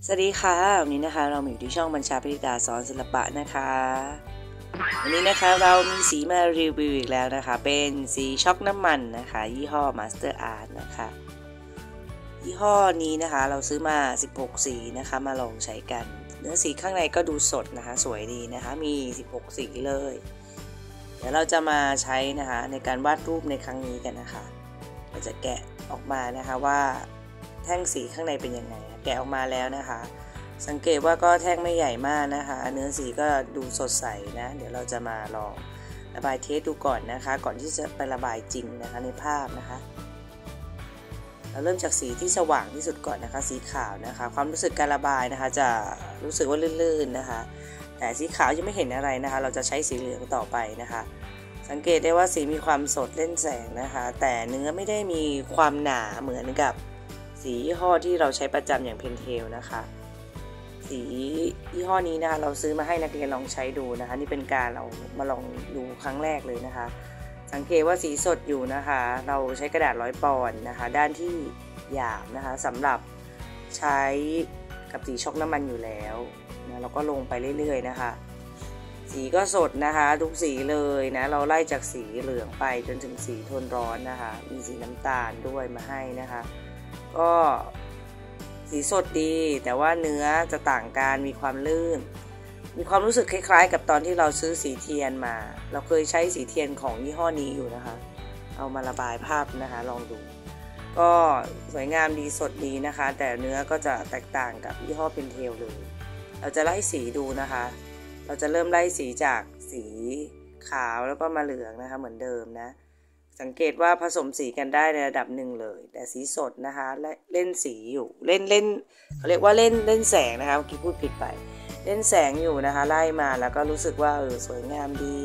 สวัสดีค่ะวันนี้นะคะเราอยู่ที่ช่องบัญชาพิธิดาสอนศิลปะนะคะวันนี้นะคะเรามีสีมารีวิวอีกแล้วนะคะเป็นสีช็อกน้ำมันนะคะยี่ห้อ Master Art นะคะยี่ห้อนี้นะคะเราซื้อมา16สีนะคะมาลองใช้กันเนื้อสีข้างในก็ดูสดนะคะสวยดีนะคะมี16สีเลยเดี๋ยวเราจะมาใช้นะคะในการวาดรูปในครั้งนี้กันนะคะเราจะแกะออกมานะคะว่าแท่งสีข้างในเป็นยังไงแกะออกมาแล้วนะคะสังเกตว่าก็แท่งไม่ใหญ่มากนะคะเนื้อสีก็ดูสดใสนะเดี๋ยวเราจะมาลองระบายเทสดูก่อนนะคะก่อนที่จะไประบายจริงนะคะในภาพนะคะเราเริ่มจากสีที่สว่างที่สุดก่อนนะคะสีขาวนะคะความรู้สึกการระบายนะคะจะรู้สึกว่าลื่นๆนะคะแต่สีขาวยังไม่เห็นอะไรนะคะเราจะใช้สีเหลืองต่อไปนะคะสังเกตได้ว่าสีมีความสดเล่นแสงนะคะแต่เนื้อไม่ได้มีความหนาเหมือนกับสียี่ห้อที่เราใช้ประจำอย่างเพนเทลนะคะสียี่ห้อนี้นะคะเราซื้อมาให้นักเรียนลองใช้ดูนะคะนี่เป็นการเรามาลองดูครั้งแรกเลยนะคะสังเกตว่าสีสดอยู่นะคะเราใช้กระดาษ100 ปอนด์นะคะด้านที่หยาบนะคะสำหรับใช้กับสีช็อกน้ำมันอยู่แล้วนะเราก็ลงไปเรื่อยๆนะคะสีก็สดนะคะทุกสีเลยนะเราไล่จากสีเหลืองไปจนถึงสีโทนร้อนนะคะมีสีน้ำตาลด้วยมาให้นะคะก็สีสดดีแต่ว่าเนื้อจะต่างกันมีความลื่นมีความรู้สึกคล้ายๆกับตอนที่เราซื้อสีเทียนมาเราเคยใช้สีเทียนของยี่ห้อนี้อยู่นะคะเอามาระบายภาพนะคะลองดูก็สวยงามดีสดดีนะคะแต่เนื้อก็จะแตกต่างกับยี่ห้อเพนเทลเลยเราจะไล่สีดูนะคะเราจะเริ่มไล่สีจากสีขาวแล้วก็มาเหลืองนะคะเหมือนเดิมนะสังเกตว่าผสมสีกันได้ในระดับหนึ่งเลยแต่สีสดนะคะและเล่นสีอยู่เล่นเขาเรียกว่าเล่นแสงนะคะเมื่อกี้พูดผิดไปเล่นแสงอยู่นะคะไล่มาแล้วก็รู้สึกว่าสวยงามดี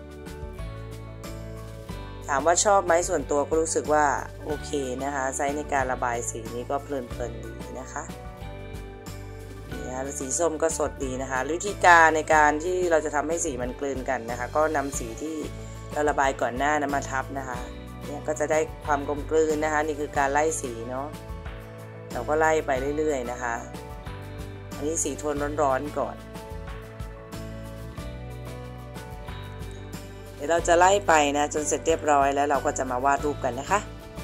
ถามว่าชอบไหมส่วนตัวก็รู้สึกว่าโอเคนะคะใช้ในการระบายสีนี้ก็เพลินดีนะคะนี่นะคะสีส้มก็สดดีนะคะวิธีการในการที่เราจะทำให้สีมันกลืนกันนะคะก็นำสีที่เราระบายก่อนหน้านะมาทับนะคะเนี่ยก็จะได้ความกลมกลืนนะคะนี่คือการไล่สีเนาะเราก็ไล่ไปเรื่อยๆนะคะอันนี้สีโทนร้อนๆก่อนเดี๋ยวเราจะไล่ไปนะจนเสร็จเรียบร้อยแล้วเราก็จะมาวาดรูปกันนะคะ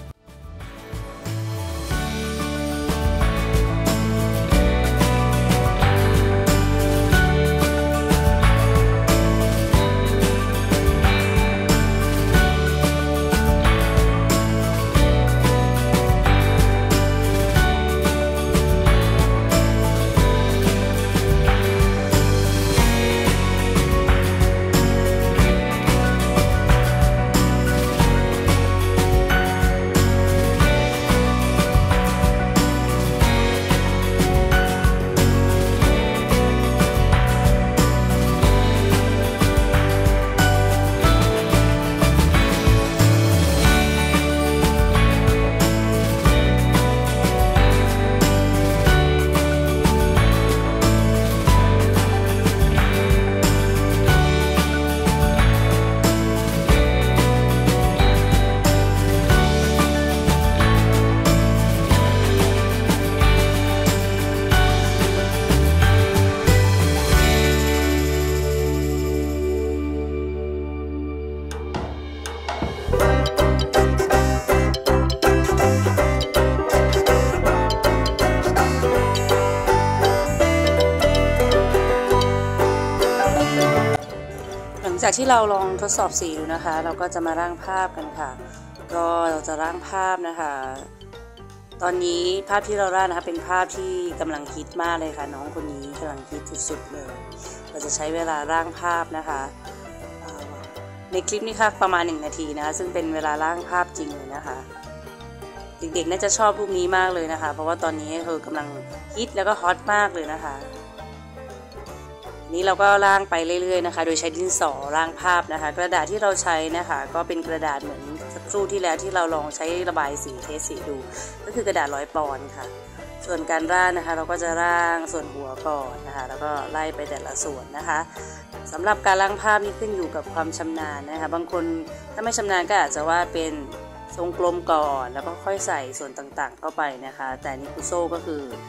จากที่เราลองทดสอบสีดูนะคะเราก็จะมาร่างภาพกันค่ะก็เราจะร่างภาพนะคะตอนนี้ภาพที่เราร่างนะคะเป็นภาพที่กำลังฮิตมากเลยค่ะน้องคนนี้กำลังฮิตสุดๆเลยเราจะใช้เวลาร่างภาพนะคะในคลิปนี้ค่ะประมาณ1 นาทีนะคะซึ่งเป็นเวลาร่างภาพจริงเลยนะคะเด็กๆน่าจะชอบรูปนี้มากเลยนะคะเพราะว่าตอนนี้กำลังฮิตแล้วก็ฮอตมากเลยนะคะนี้เราก็ร่างไปเรื่อยๆนะคะโดยใช้ดินสอร่างภาพนะคะกระดาษที่เราใช้นะคะก็เป็นกระดาษเหมือนสักครู่ที่แล้วที่เราลองใช้ระบายสีเทสสีดูก็คือกระดาษ100 ปอนด์ค่ะส่วนการร่างนะคะเราก็จะร่างส่วนหัวก่อนนะคะแล้วก็ไล่ไปแต่ละส่วนนะคะสำหรับการร่างภาพนี้ขึ้นอยู่กับความชำนาญนะคะบางคนถ้าไม่ชำนาญก็อาจจะวาดเป็นทรงกลมก่อนแล้วก็ค่อยใส่ส่วนต่างๆเข้าไปนะคะแต่นี่คุโซ่ก็คือถ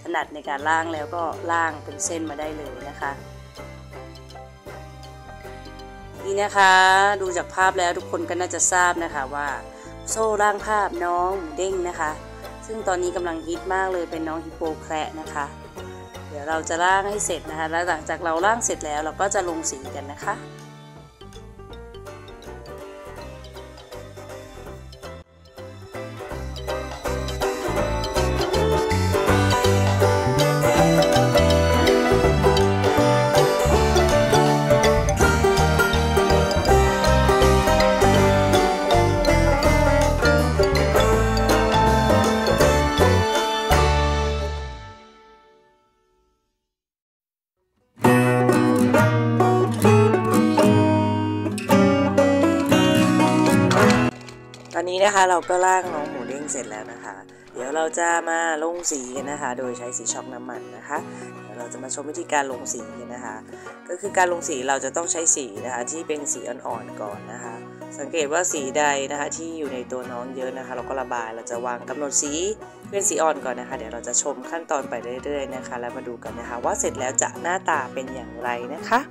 นัดในการล่างแล้วก็ล่างเป็นเส้นมาได้เลยนะคะนี่นะคะดูจากภาพแล้วทุกคนก็น่าจะทราบนะคะว่าโซ่ล่างภาพน้องหมูเด้งนะคะซึ่งตอนนี้กำลังฮิตมากเลยเป็นน้องฮิปโปแคระนะคะเดี๋ยวเราจะล่างให้เสร็จนะคะแล้วหลังจากเราล่างเสร็จแล้วเราก็จะลงสีกันนะคะตอนนี้นะคะเราก็ล่างน้องหมูเด้งเสร็จแล้วนะคะเดี๋ยวเราจะมาลงสีกันนะคะโดยใช้สีช็อกน้ำมันนะคะเดี๋ยวเราจะมาชมวิธีการลงสีกันนะคะก็คือการลงสีเราจะต้องใช้สีนะคะที่เป็นสีอ่อนๆก่อนนะคะสังเกตว่าสีใดนะคะที่อยู่ในตัวน้องเยอะนะคะเราก็ระบายเราจะวางกำหนดสีเป็นสีอ่อนก่อนนะคะเดี๋ยวเราจะชมขั้นตอนไปเรื่อยๆนะคะแล้วมาดูกันนะคะว่าเสร็จแล้วจะหน้าตาเป็นอย่างไรนะคะ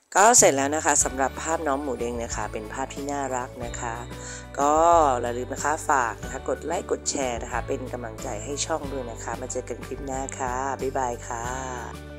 ก็เสร็จแล้วนะคะสำหรับภาพน้องหมูเด้งนะคะเป็นภาพที่น่ารักนะคะก็อย่าลืมนะคะฝากนะคะกดไลค์กดแชร์นะคะเป็นกำลังใจให้ช่องด้วยนะคะมาเจอกันคลิปหน้าค่ะบ๊ายบายค่ะ